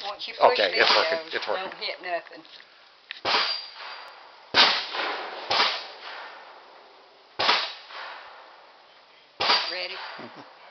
Once you push okay, these it's working. down, It's working. don't hit nothing. Ready?